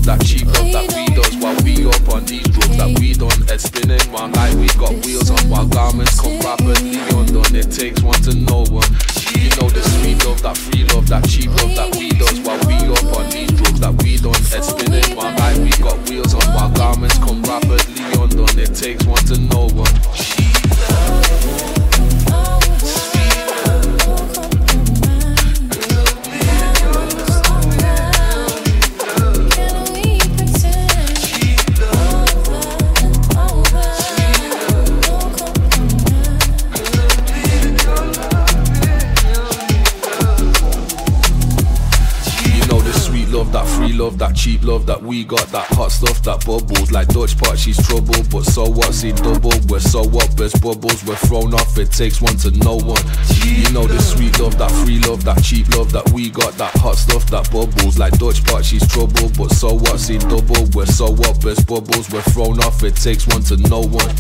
that cheap love that we does while we up on these drugs that we done. Head spinning round like we got wheels on while garments come rapidly undone. It takes one to know one. You know the sweet love, that free love, that cheap love that we does while we up on these drugs that we done. Head spinning round like we got wheels on while garments come rapidly undone. It takes one to know one. That free love, that cheap love that we got, that hot stuff that bubbles like Dutch pot, she's trouble. But so what, see double, we're so up as bubbles. We're thrown off, it takes one to know one. You know the sweet love, that free love, that cheap love that we got, that hot stuff that bubbles like Dutch pot, she's trouble. But so what, see double, we're so up as bubbles. We're thrown off, it takes one to know one.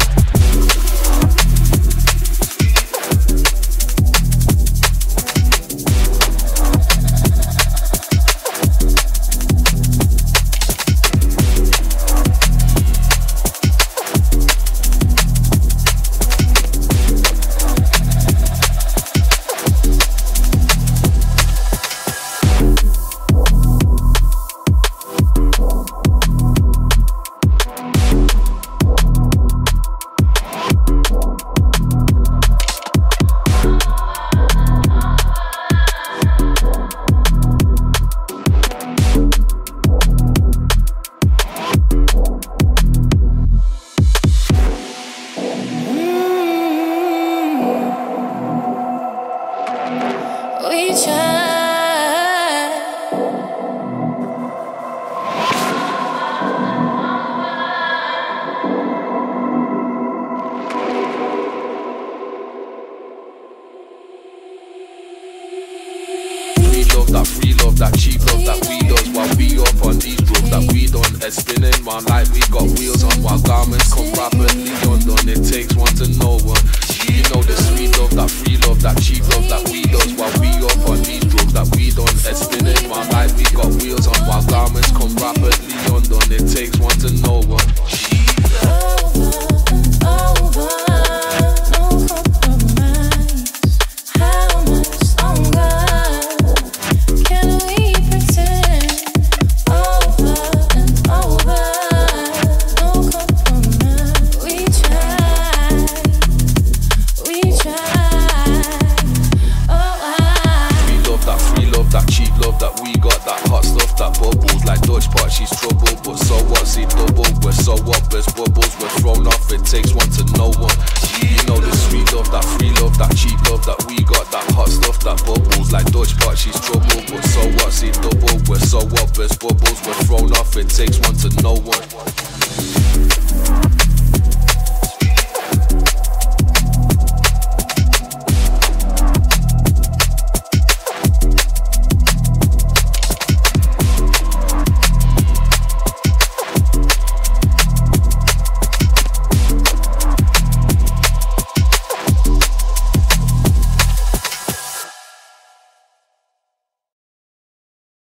That free love, that cheap love that we does while we up on these drugs that we done. Head spinning round like we got wheels on while garments come rapidly undone. It takes one to know one. You know the sweet love, that free love, that cheap love that we does while we up on these drugs that we done. Head spinning round like we got wheels on while garments come rapidly undone. It takes one to know one. That cheap love that we got, that hot stuff that bubbles like Dutch pot, she's trouble. But so what, see double, we're so up as bubbles. We're thrown off, it takes one to know one. You know the sweet love, that free love, that cheap love that we got, that hot stuff that bubbles like Dutch pot, she's trouble. But so what, see double, we're so up as bubbles. We're thrown off, it takes one to know one.